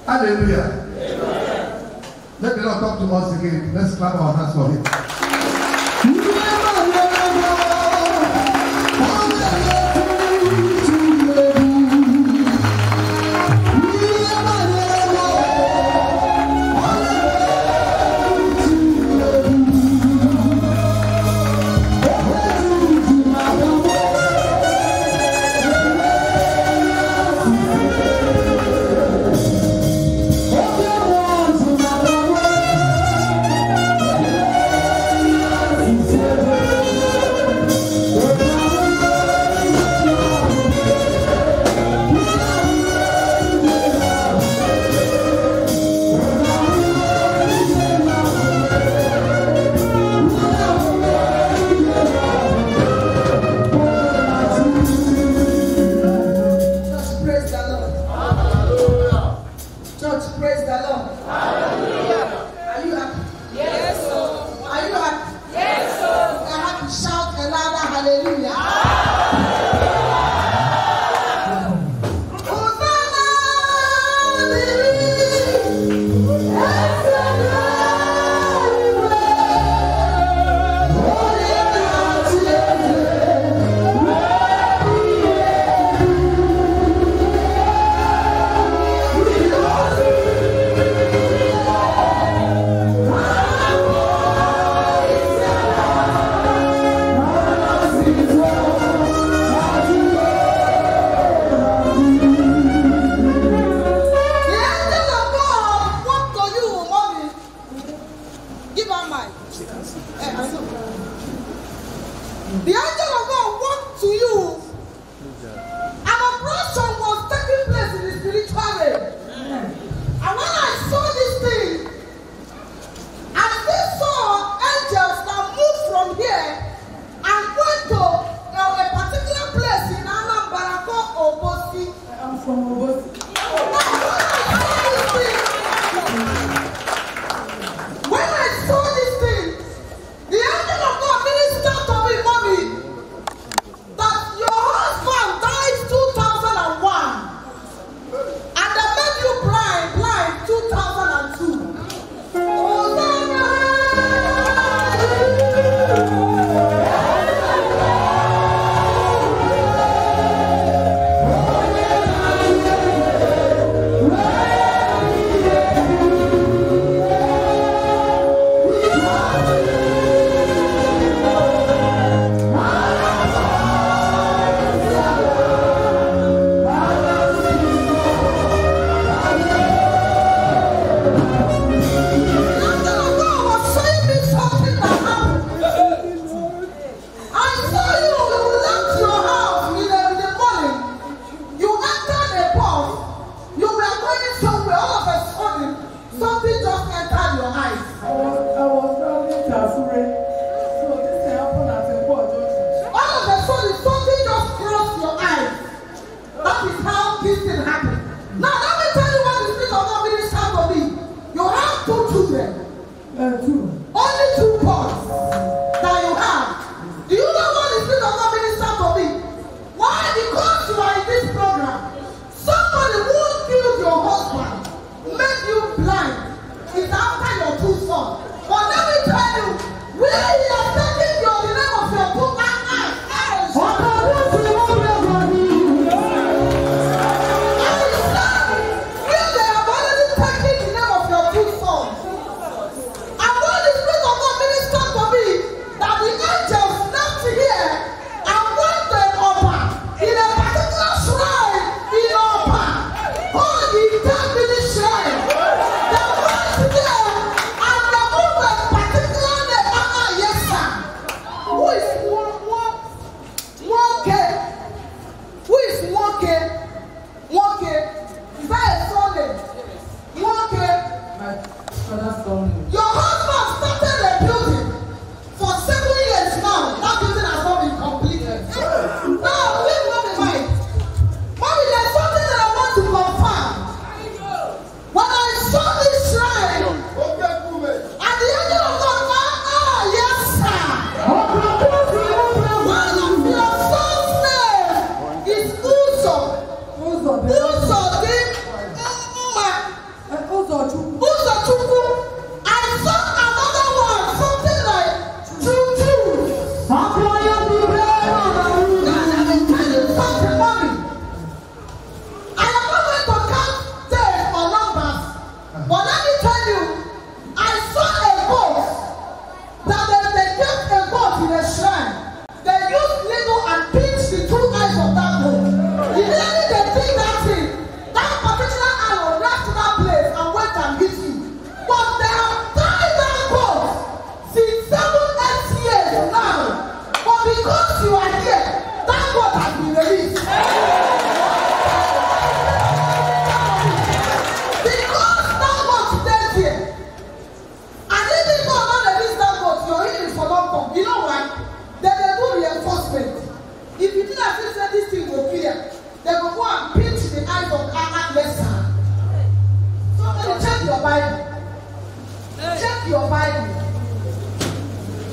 Hallelujah. Amen. Let the Lord talk to us again. Let's clap our hands for him.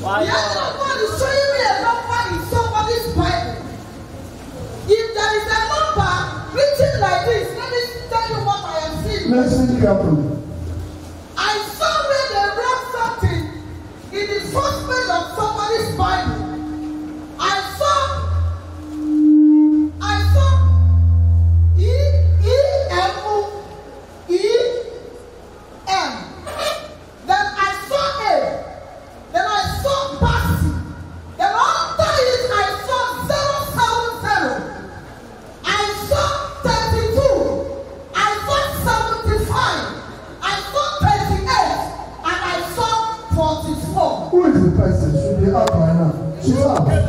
angel of God is showing me a number in somebody's Bible. If there is a number written like this, let me tell you what I am seeing. Listen carefully. I saw where they wrote something in the first page of somebody's Bible. I saw E-M. Then I saw A. Then I saw Passy. Then after it I saw 070. I saw 32. I saw 75. I saw 38. And I saw 44. Who is the person? Should be out right now. She's out.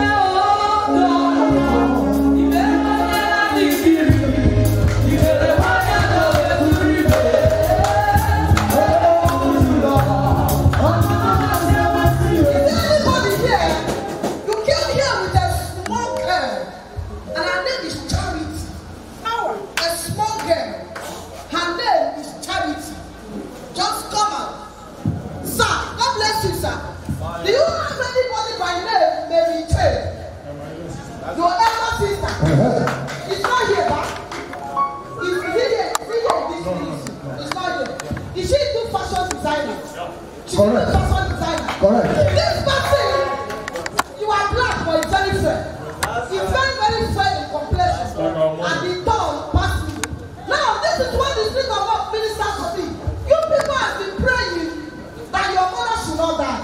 Yeah. She is a fashion designer. Correct. This person, you are black but it's very fair. It's very fair in complexion. And the tone passes you. Now, this is what the Spirit of God ministers to me. You people have been praying that your mother should not die.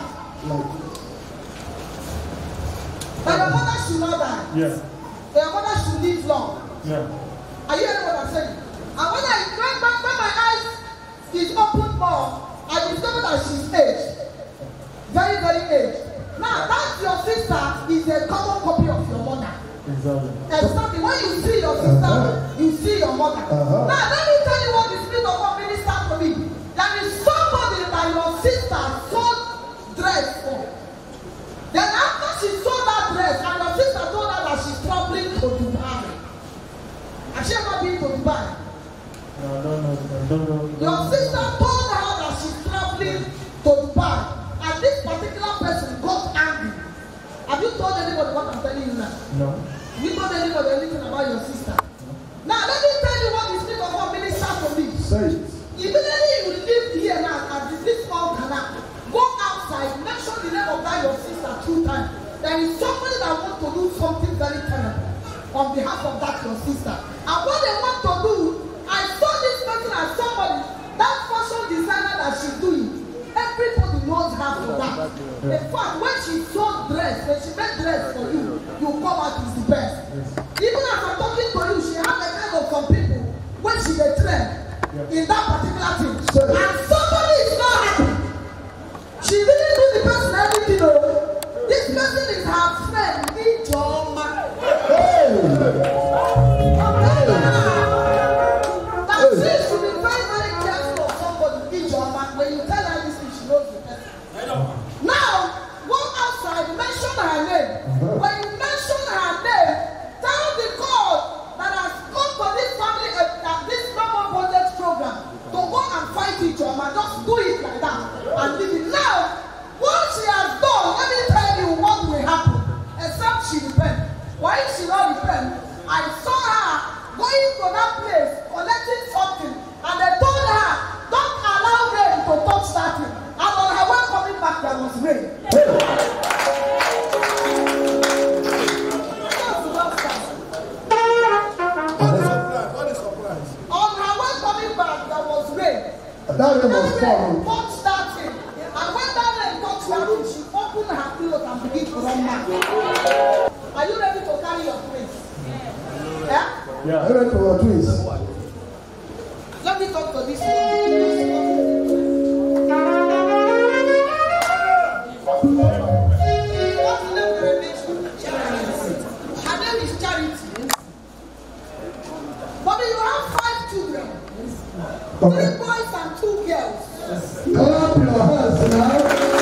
That your mother should not die. Yeah. That your mother should live long. Yeah. Are you hearing what I'm saying? And when my eyes is opened more, I discovered that she's aged. Very aged. Now, that your sister is a common copy of your mother. Exactly. When you see your sister, you see your mother. Now, let me tell you what the Spirit of God ministered to me. There is somebody that your sister sold dress for. Then after she sold that dress, and your sister told her that she's traveling to Dubai. Has she ever been to Dubai? No, I don't know. Your sister told her that she's traveling to Dubai. And this particular person got angry. Have you told anybody what I'm telling you now? No. Have you told anybody anything about your sister? No. Now let me tell you what the Spirit of God ministers to me. Say it. Immediately you live here now at this small canal. Go outside, mention the name of that your sister 2 times. There is somebody that wants to do something very terrible on behalf of that your sister. And what they want to do, I saw this person as somebody, that fashion designer that she's doing. Everybody knows her for that. In fact, when she sold dress, when she made dress for you, you come out is the best. Even as I'm talking to you, she has a kind of some people when she dey trend in that particular thing. And somebody is not happy. She didn't do the person anything, though. This person is her friend, Ijoma. Now she should be very careful of somebody, Ijoma. When you tell her this thing, she knows the person. Now, go outside, mention her name. When you mention her name, tell the God that has come to this family, this normal bondage program, to go and fight Ijoma. Just do it like that and leave it. Now, what she has done, let me tell you what will happen. Except she repent. Why is she not repent? I saw her going to that place, collecting something, and they told her, don't allow rain to touch that thing. And on her way coming back, there was rain. On her way coming back, there was rain. That rain was falling. Touched that thing. And when that rain touched that thing, she opened her clothes and began to run back. Are you ready to carry your twins? Yeah? Yeah. I went to our twins. Let me talk to this one. What's the name of her name? Charity. Her name is Charity. But you have 5 children. 3 boys and 2 girls. Clap your hands now.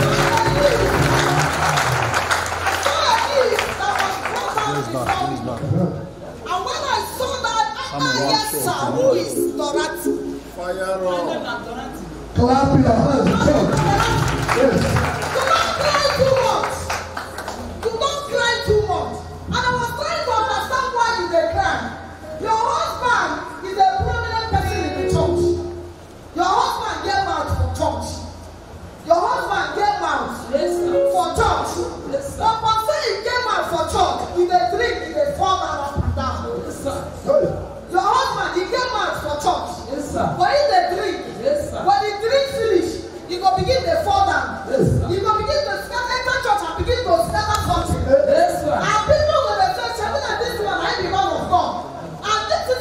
And when I saw that, yes, sir, who is Dorati? Fire on. Clap your hands. Jump. Yes. Do not cry too much. Do not cry too much. And I was trying to understand why you dey cry. Your husband is a prominent person in the church. Your husband gave out for church. Your husband gave out for church. But for say he came out for church, he dey drink, he dey fall down up and down. Your husband, he came out for church. But he dey drink. When he drink finish, he go begin to fall down. He go begin to enter church and begin to scatter something. And people will say, "Shebi na this one, I be man of God." And this is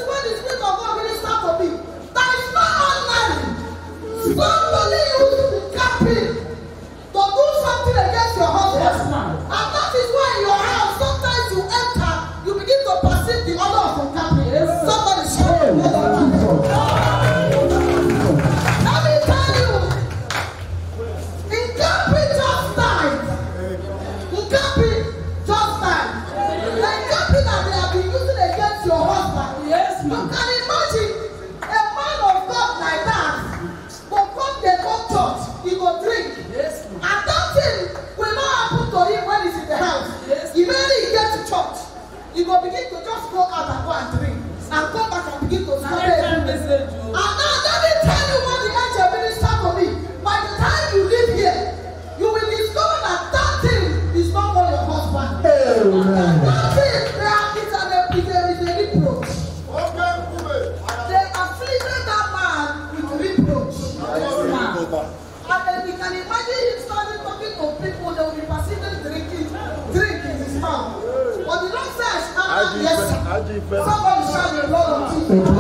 Somebody shout the blood of Jesus. The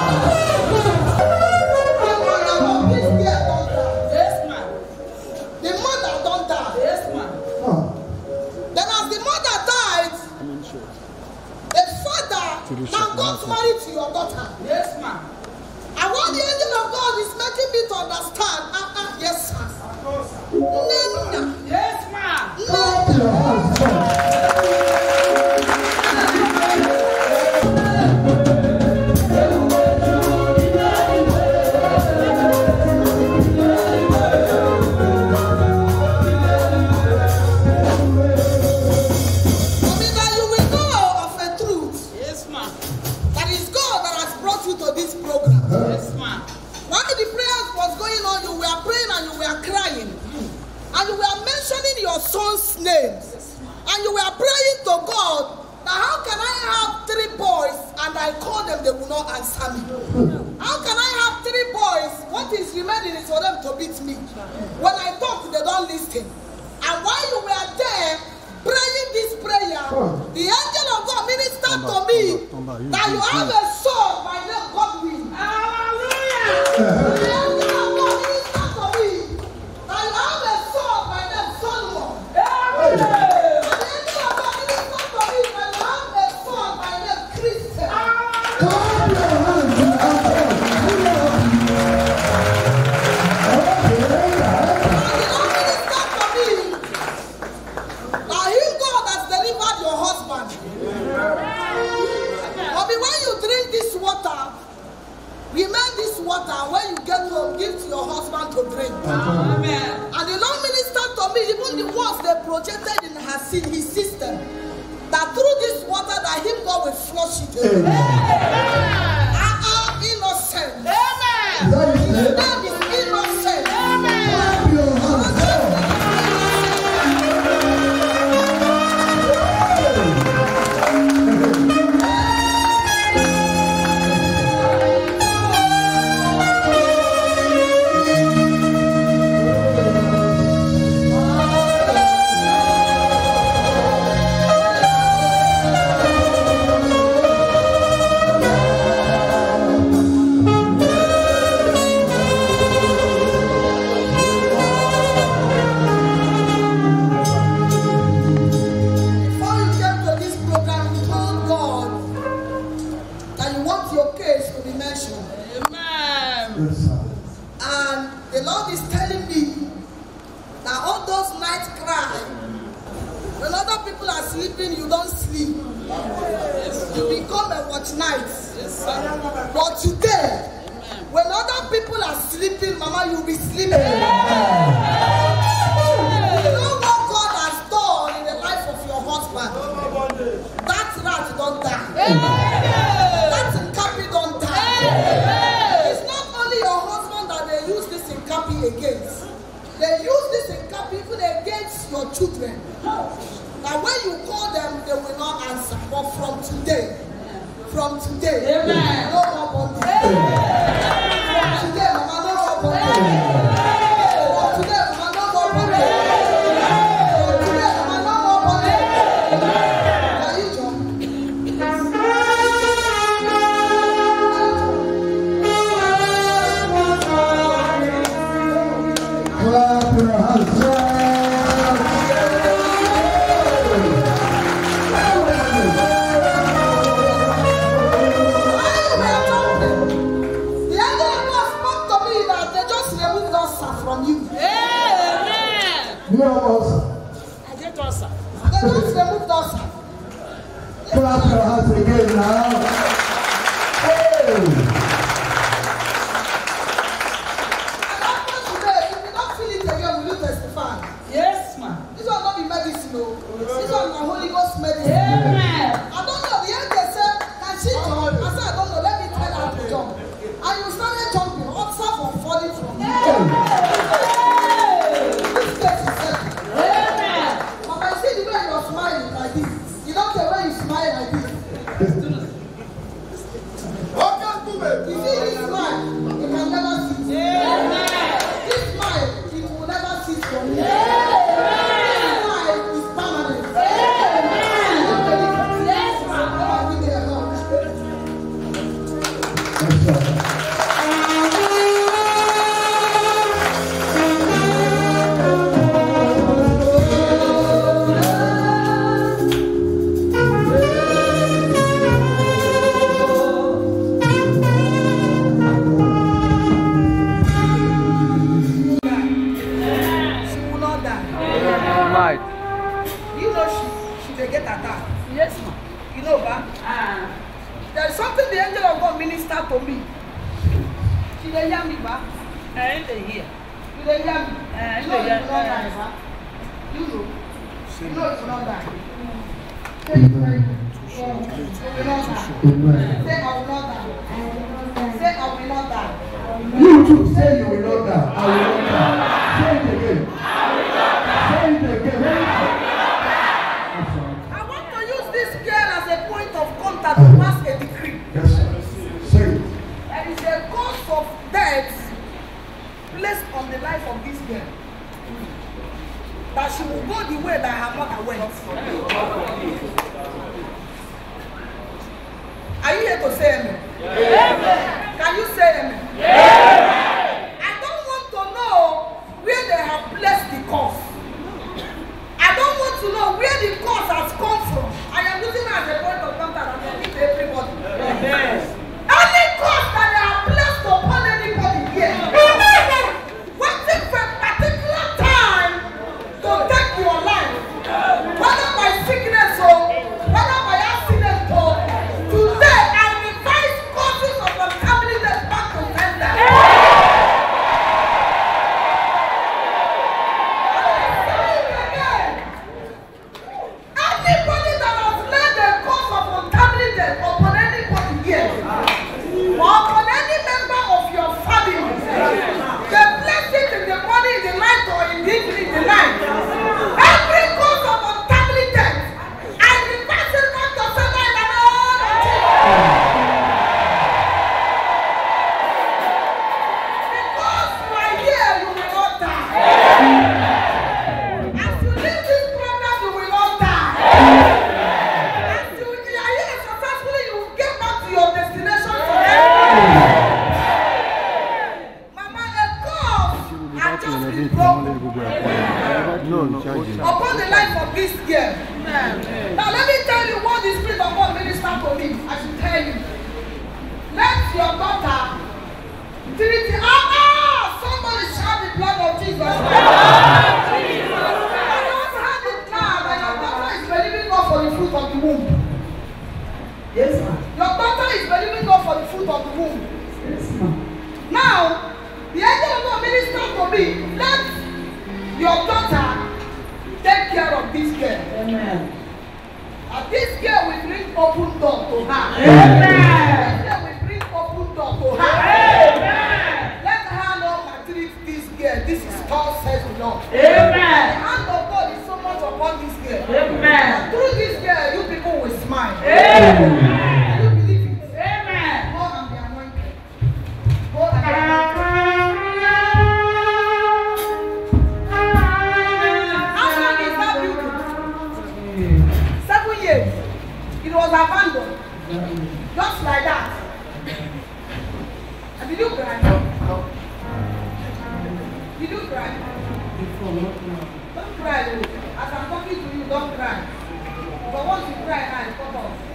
mother of this girl don't die. Yes, ma'am. The mother don't die. Yes, ma'am. Then as the mother died, the father now got married to your daughter. Yes, ma'am. And what the angel of God is making me to understand, yes, sir. Yes, ma'am. Son's names, and you were praying to God. Now, how can I have 3 boys and I call them, they will not answer me? How can I have 3 boys? What is remaining is for them to beat me. When I talk, they don't listen. And while you were there praying this prayer, the angel of God ministered to me that you have a son by name Godwin. Hallelujah! The angel of God ministered to me that you have a son by name Solomon. The angel of God ministered to me that you have a son by name Christian. Remain this water when you get home, give to your husband to drink. Amen. And the Lord ministered to me, even the ones they projected in his system, that through this water that him God will flush it away. Are innocent. Amen. His name is innocent. Amen. But today, when other people are sleeping, Mama, you'll be sleeping. You know what God has done in the life of your husband? That rat don't die. That incapi don't die. It's not only your husband that they use this incapi against. They use this incapi even against your children. Now when you call them, they will not answer. But from today, amen. No more bondage. From today, Mama, no more bondage. From today, Mama, no more bondage. From today, Mama, no more bondage. Are you John? Clap your hands. I did also. They just removed us. Clap your hands again now. Hey! And after today, if you don't feel it again, will you testify? Yes, ma'am. This will not be medicine, no. This one is Holy Ghost medicine. Amen. I don't know. The angel said, can she jump? I said, I don't know. Let me tell her to jump. And you started jumping. Observe from falling from you. the angel of God minister to me. She dey hear me, ba? I ain't here. You dey hear me? You know dey hear you will not die, ba? You know. You know you will not die. Say you will not die. Say I will not die. Say I will not die. You too say you will not die. I will not die. Say it again. Say it again. I want to use this girl as a point of contact to pass a decree. Yes, sir. Say it. There is a cause of death placed on the life of this girl. That she will go the way that her mother went. Are you here to say amen? Amen. Can you say amen? Amen. I don't want to know where they have placed the cause. I don't want to know where the cause has come from. I am using it as a point of contact and I give everybody. Yes. Any cause that they have placed upon anybody here, waiting for a particular time to take your life, whether by sickness or whether by accident or today, I revise causes of the family that's back to sender. Anybody that has laid a cause of untimely death upon anybody here, or upon any member of your family, they place it in the morning, in the night, or in the evening, in the night. Every cause of untimely death, I reverse it back to sender in the name of Jesus. Because you are here, you will not die. As you leave this program, you will not die. As you are here successfully, you will get back to your destination forever. Mama, a cause has just been broken upon the life of this girl. Now let me tell you what the Spirit of God ministered to me. I should tell you. Let your daughter treat it. Somebody shout the blood of Jesus. I don't have it now that your daughter is believing God for the fruit of the womb. Yes, ma'am. Your daughter is believing God for the fruit of the womb. Yes, ma'am. Now, the angel of God ministered to me. Let your daughter take care of this girl. Amen. And this girl will bring open door to her. Amen. This girl will bring open door to her. Amen. Let her not maltreat this girl. This is God says the Lord. Amen. The hand of God is so much upon this girl. Amen. And through this girl, you people will smile. Amen. You believe it? Amen. Go and be anointed. Go and be anointed. How long is that building? 7 years. It was abandoned. Just like that. And did you cry? Did you cry? Don't cry. As I'm talking to you, don't cry. But once you cry, now it's cut off.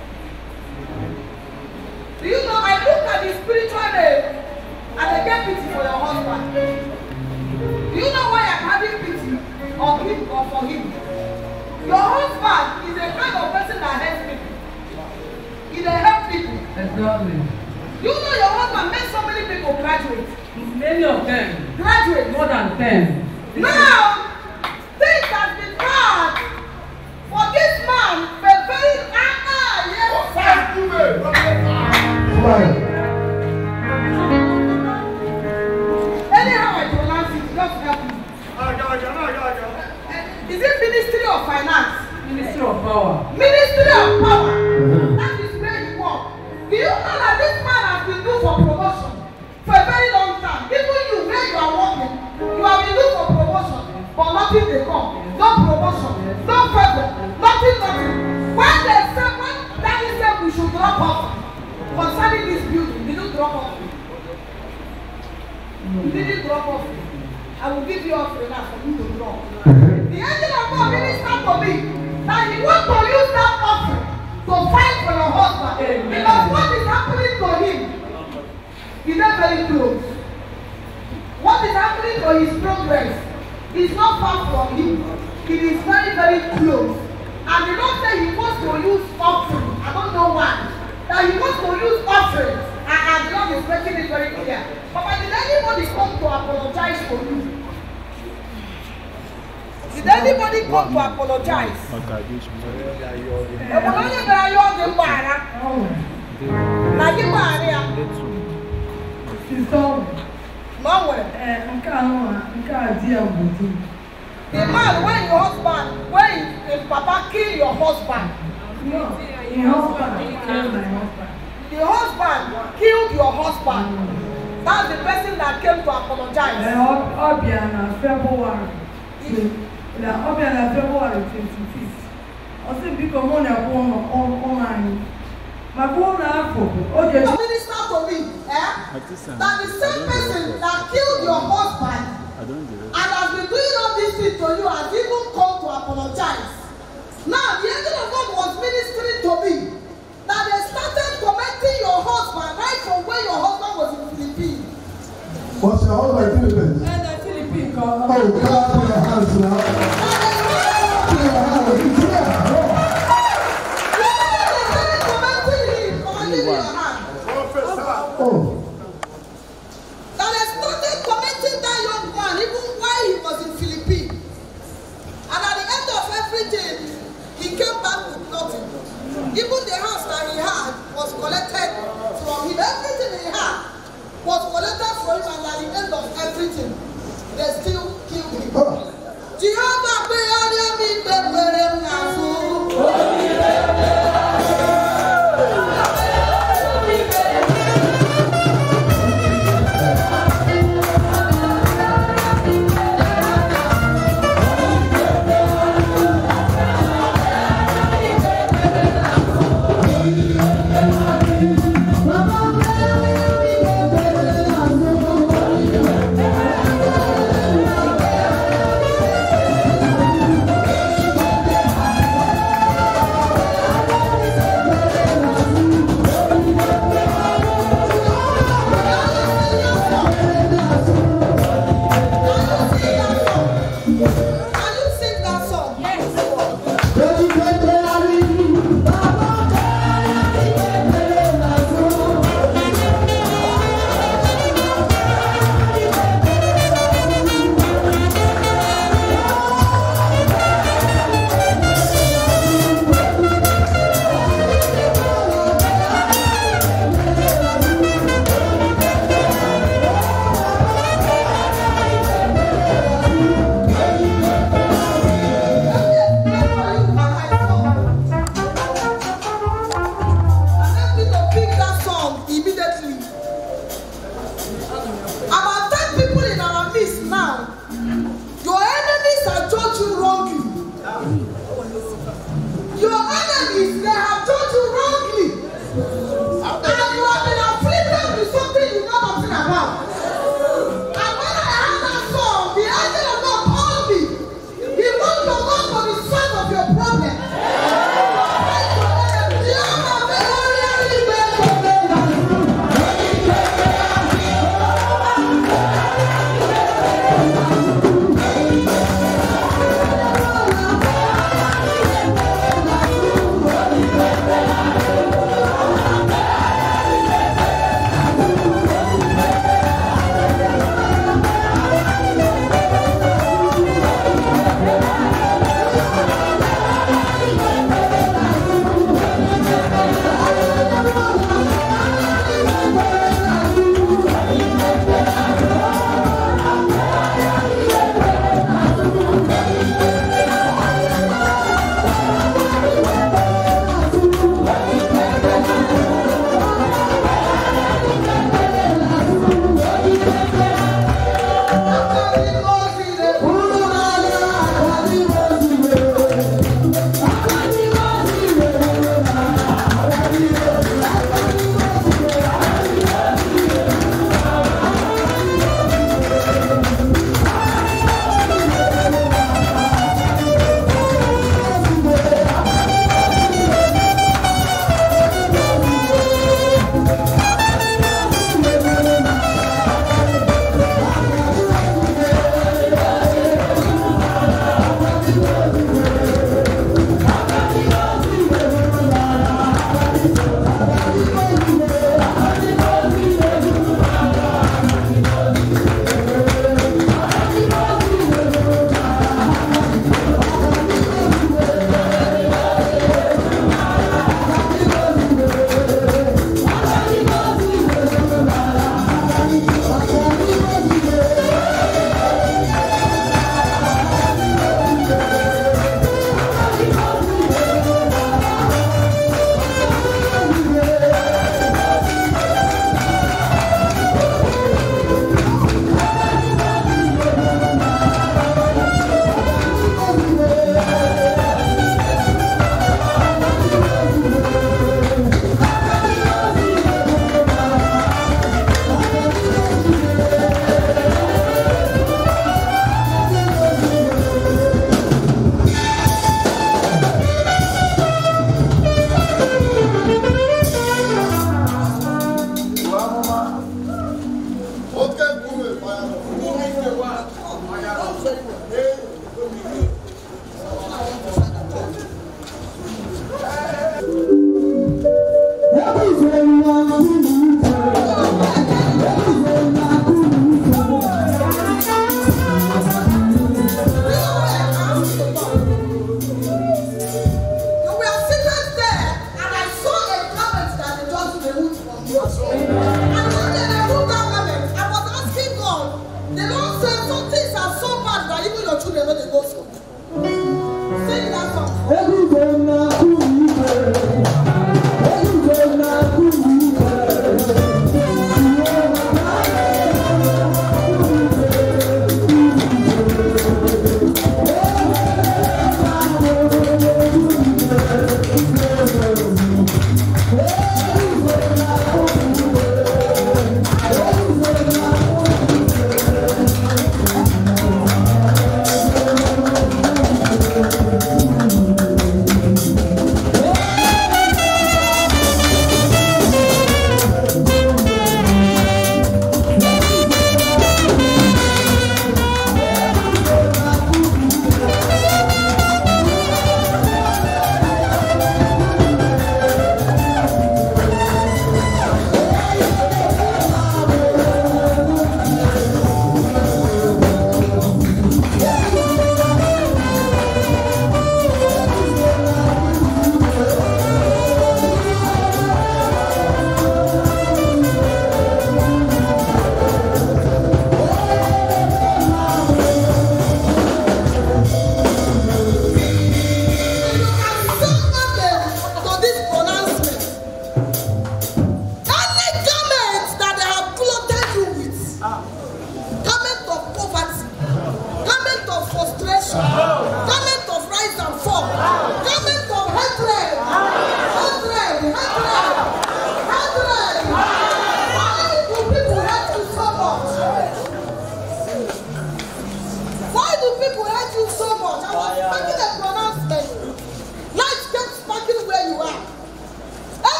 Do you know, I look at the spiritual name and I get pity for your husband. Do you know why I'm having pity on him or for him? Your husband is a kind of person that helps people. He dey help people. Exactly. You know your husband made so many people graduate. Many of them. Graduate. More than 10. Now, things have been hard for this man. But very yes, sir. Anyhow I pronounce it, just help me. Is it Ministry of Finance? Ministry of Power. Ministry of Power. That is where you work. Do you know that this man has been due for promotion for a very long time? Even you, where you are working, you have been due for promotion, but nothing they come. No promotion, no further, nothing. When they said, when Daddy said we should drop off concerning this building, did you drop off? You didn't drop off. I will give you offering now for you to drop. The angel of God ministered to me that he wants to use that offering to fight for your husband. Amen. Because what is happening to him is not very close. What is happening to his progress is not far from him. It is very, very close. And the Lord said he wants to use offering. I don't know why. That that he wants to use offering. And the Lord is making it very clear. Papa, did anybody come to apologize for you? Did anybody come to apologize? The man, when your husband, when his papa kill your husband. No, your husband killed my husband. The husband killed your husband. That's the person that came to apologize. Obiana February 25th. Also because one online. My phone okay. Minister to me, that the same person that killed your husband and has been doing all these things to you has even come to apologize. Now the angel of God was ministering to me that they started commenting your husband right from when your husband was in Philippines. Was your husband in Philippines? And the Philippines. Oh, clap your hands now. Clap your hands. Oh. That they started commenting that young man even while he was in Philippines. And at the end of everything, he came back with nothing. Even the house that he had was collected from him. Everything he had was collected from him, and at the end of everything, they still killed him. Jehovah,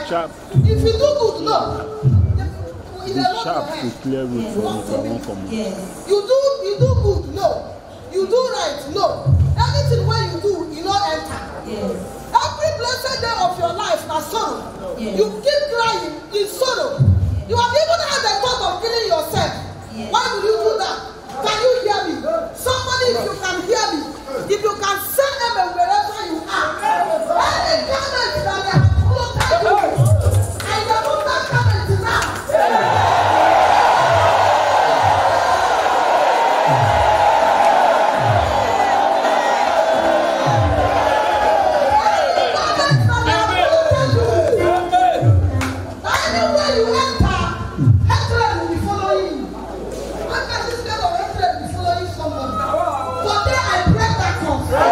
like, sharp. if you do good, no. Be sharp to clear road for one common. You do good, no. You do right, no. Anything when you do, you don't enter. Yes. Every blessed day of your life na sorrow. Yes. You keep crying in sorrow. You have even had the thought of killing yourself. Yes. Why will you do that? Can you hear me? Somebody, if you can hear me, if you can send them wherever you are. Any comment that they have floated you, I remove that comment now. Anywhere you enter, hatred will be following you. What does this kind of hatred be following somebody? Today I break that curse. Today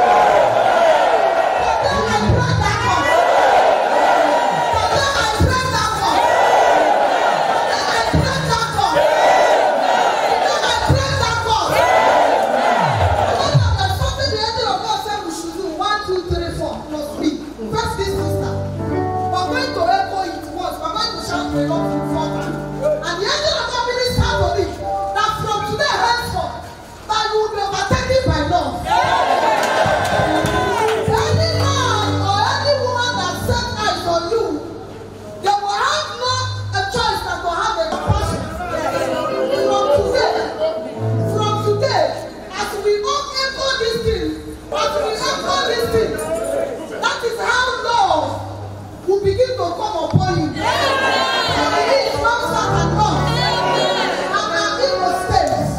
I break that curse. Today I break that curse. Today I break that curse. Today I break that curse. There's something the angel of God said we should do. 1, 2, 3, 4 plus 3. First this sister. We're going to echo it once. We're going to shout the Lord 4 times. And the angel of God ministered to me that from today henceforth, that you will be overtaken by love. Any man or any woman that set eyes on you, they will have no a choice than to have a compassion. From today, as we all echo this thing, that is how love will begin to come upon you. It is not and love. And our Igbo states.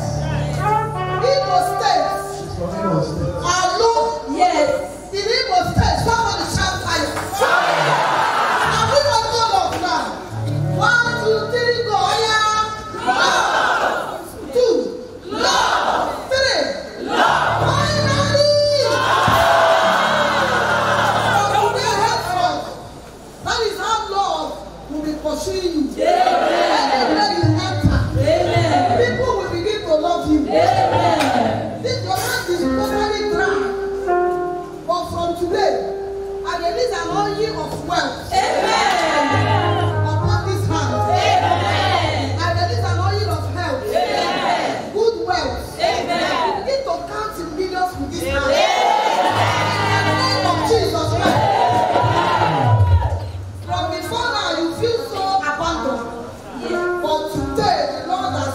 Our love. Yes. In Igbo states, somebody shout fire. And we don't go love now. 1, 2, 3, go. Yeah. Love. 2. Love. 3. Love. Finally. From today henceforth, that is how love will be pursuing you. Anywhere you enter, people will begin to love you. This your hand is totally dry. But from today, I release an oil of wealth upon this hand. I release an oil of health, good wealth. Begin to count in millions with this hand. In the name of Jesus Christ. From before now, you feel so abandoned. But today, the Lord has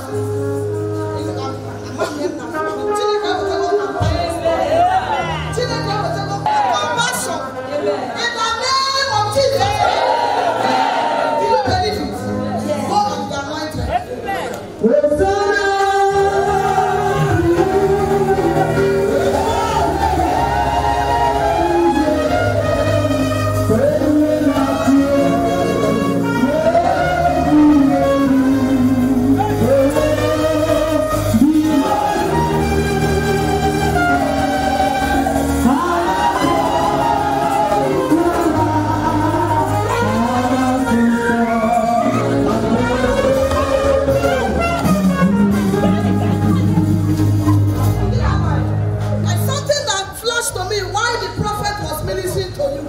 compassion. In the name of Jesus. Do you believe it? Go and be anointed. Like something that flashed to me while the prophet was ministering to you.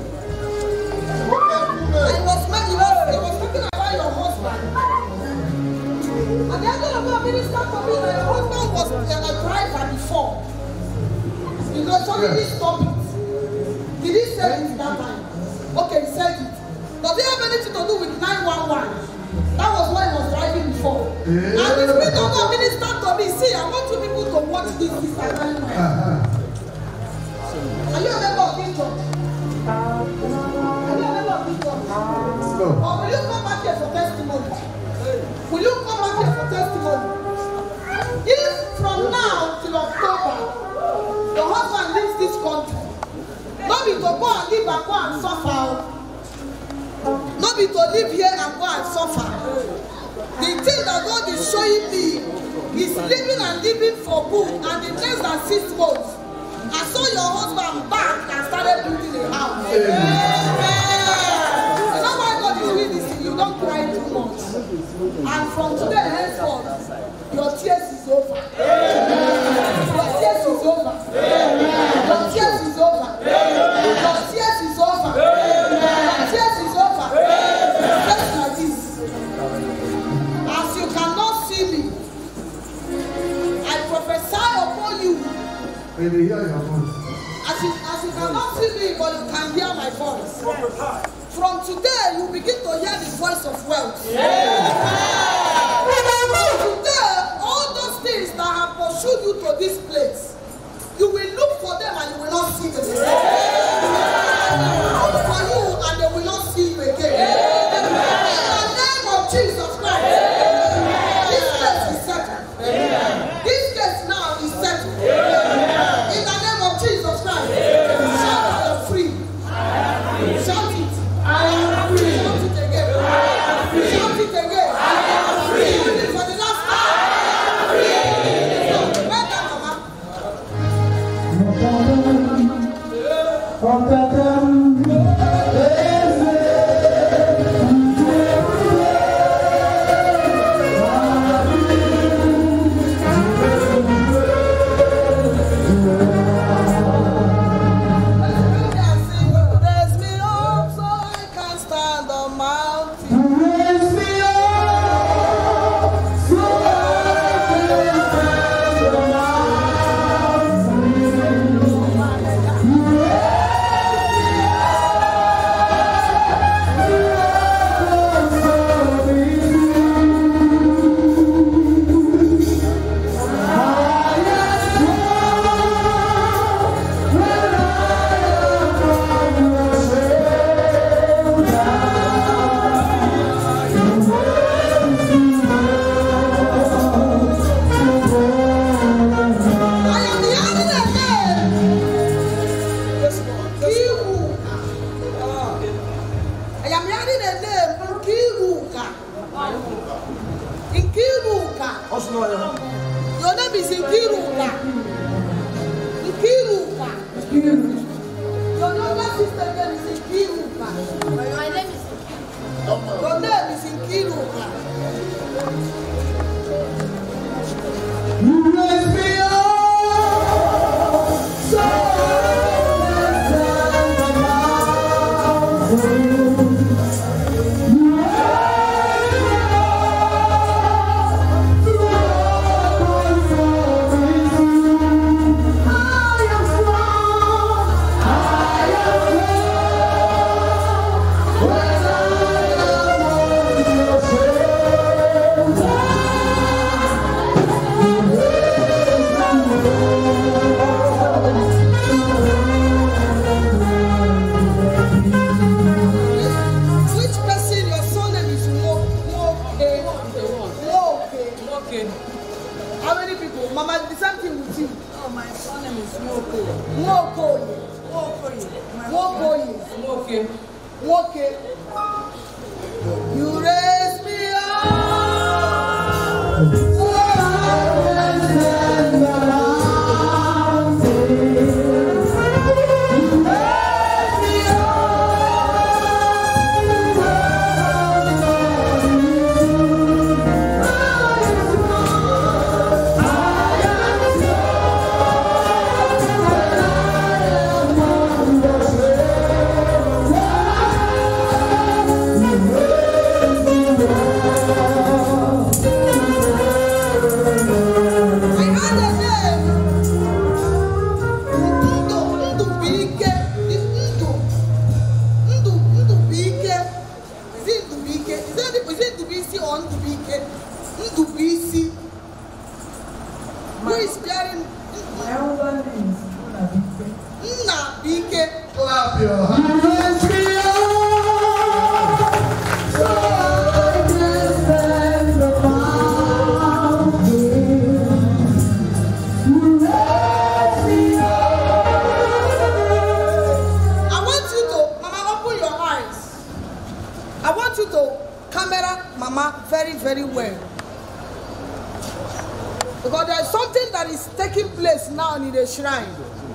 He was talking about your husband. And the angel of God ministered to me that your husband was a driver before. You know, so he didn't stop it. Did he say it that time? Okay, he said it. Does it have anything to do with 911? That was when he was driving before. And the Spirit of God ministered to me. See, I want you people to watch this and 911. Are you a member of this church? Are you a member of this church? No. Or will you come back here for testimony? Will you come back here for testimony? If from now till October, your husband leaves this country, not be to go and live and go and suffer. Not be to live here and go and suffer. The thing that God is showing me is living and living for good, and in less than 6 months, I saw your husband back and started building a house. You know why God is doing this? You don't cry too much. And from today henceforth, your tears is over. Your tears is over. Your tears is over. Your tears is over. Your tears is over. they will hear your voice. As you cannot see me, but you can hear my voice. From today, you begin to hear the voice of wealth. From today, all those things that have pursued you to this place, you will look for them and you will not see them again. Look for you and they will not see you again. In the name of Jesus Christ, this place is settled. This case now is settled. In the name of Jesus Christ, shout I am free. Shout it. I am free. Shout it again. Shout it again. I am free. Shout it for the last time. Where that, Mama? Raise me up so I can stand on mountain. Raise me up so I can stand on I am hearing a name, Nkiruka. Nkiruka. Your name is Nkiruka. Nkiruka. Your younger sister name is Nkiruka. My name is Your name is Nkiruka. You raise me up so I can stand on mountain. Which person your son name is Moke? How many people? Mama, the same thing with you. Oh, my son name is Moko. Moke. You raise me up. So I can stand on mountain. You raise me up. Who is bearing My husband name is Nna Bike? Clap your hands. Raise me up so I can stand on mountain. Raise me up. I want you to, Mama, open your eyes. I want you to camera Mama very, very well. Because there is something that is taking place now in the shrine.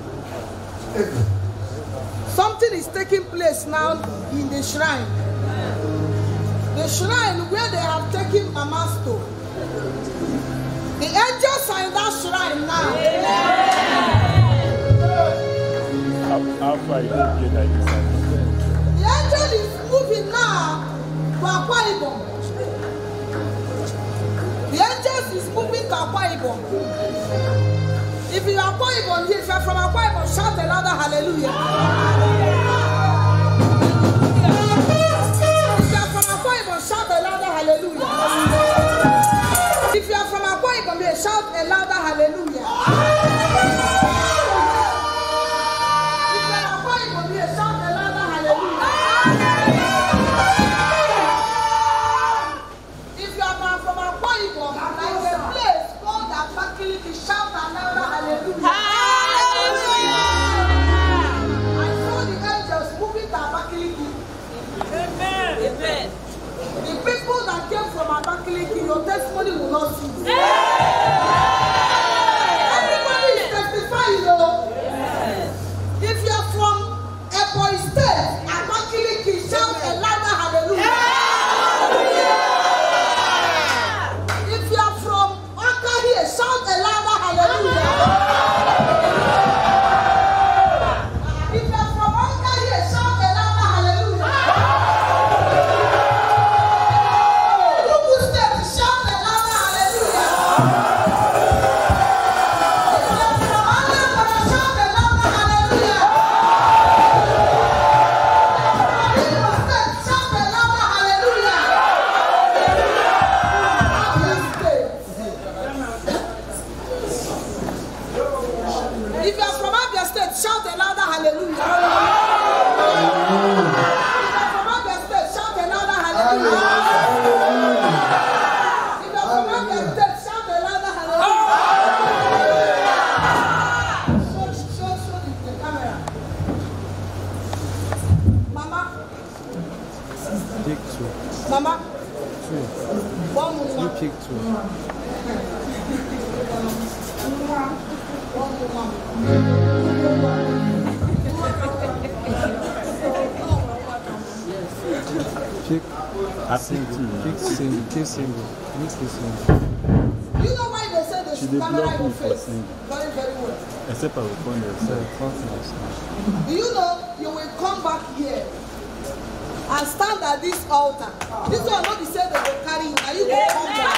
Something is taking place now in the shrine. The shrine where they have taken Mama's to. The angels are in that shrine now. How far you don't get like this? The angel is moving now to Akwa Ibom. The angels is moving to Akwa Ibom. If you are Akwa Ibom, if you are from Akwa Ibom, shout a louder hallelujah. If you are from Akwa Ibom, shout a louder hallelujah. If you are from Akwa Ibom, shout a louder hallelujah. If you are Akwa Ibom, shout a louder hallelujah. If you are from Akwa Ibom, like a place called Abakaliki, shout a louder hallelujah. I saw the angels moving to Abakaliki. Amen. The people that came from Abakaliki, your testimony will not cease. Everybody is testifying, you know. If you are from Ebonyi State, Abakaliki, shout a louder hallelujah. If you are from Oka here, shout a louder hallelujah. If you are from Oka here, shout a louder hallelujah. Enugu State, shout a louder hallelujah. If you are from Anambra, shout a louder hallelujah. Imo State, shout a louder hallelujah. Abia State. If you are from Abia State, shout a louder hallelujah. If you are from Abia State, shout a louder hallelujah. If you are from Abia State, shout a louder hallelujah. Show the camera. Mama. Take two. Mama. Two. One You woman. pick two. One woman. Pick single. Pick single. Pick single. Pick single. You know why they say they She should dey camera block your me for face? single. Very, very well. Except I will phone yourself. Do you know you will come back here and stand at this altar? This one not be said they will carry you. Are you going to come back?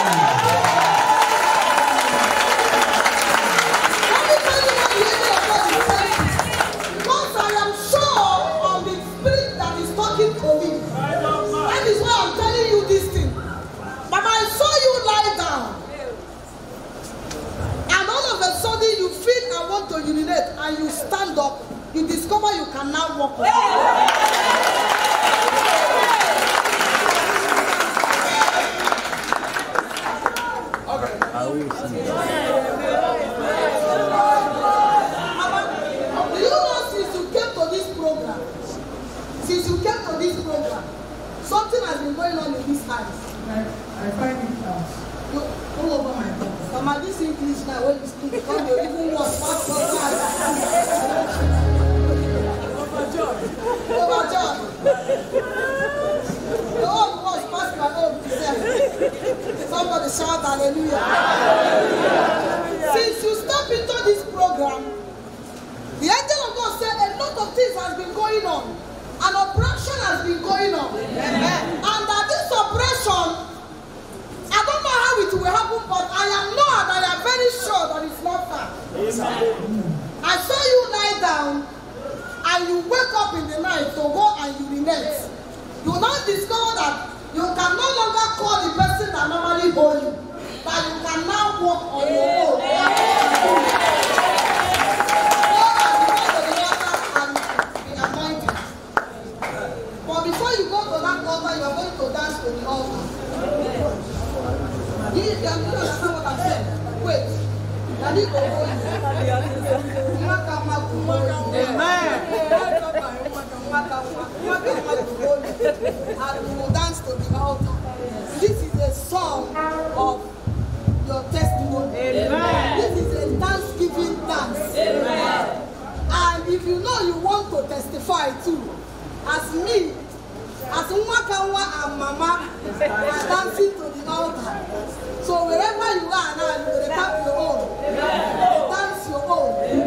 Let me tell you what the angel of God is saying. Because I am sure of the spirit that is talking to me. That is why I'm telling you this thing. But I saw you lie down. And all of a sudden you feel I want to urinate and you stand up. You discover you can now walk. I will see. Mama, do you know since you came to this program, something has been going on in this house. I find it out. You all over my head. Mama, this English now when you speak, come you even worse. Overjoyed. The old was past my own. Somebody shout hallelujah. Since you step into this program, the angel of God said a lot of things has been going on. An operation has been going on. And that this operation, I don't know how it will happen, but I am very sure that it's not far. I saw you lie down and you wake up in the night to go and urinate. You now discover that you can no longer call the person that normally hold you, but you can now walk on your own. But before you go to that altar, you are going to dance to the altar. You understand what I'm saying? Wait. And we will dance to the altar. This is a song of your testimony. Amen. This is a Thanksgiving dance. Amen. And if you know you want to testify too, as me, as Mwakawa and Mama are dancing to the altar. So wherever you are now, you will tap your own. Dance your own.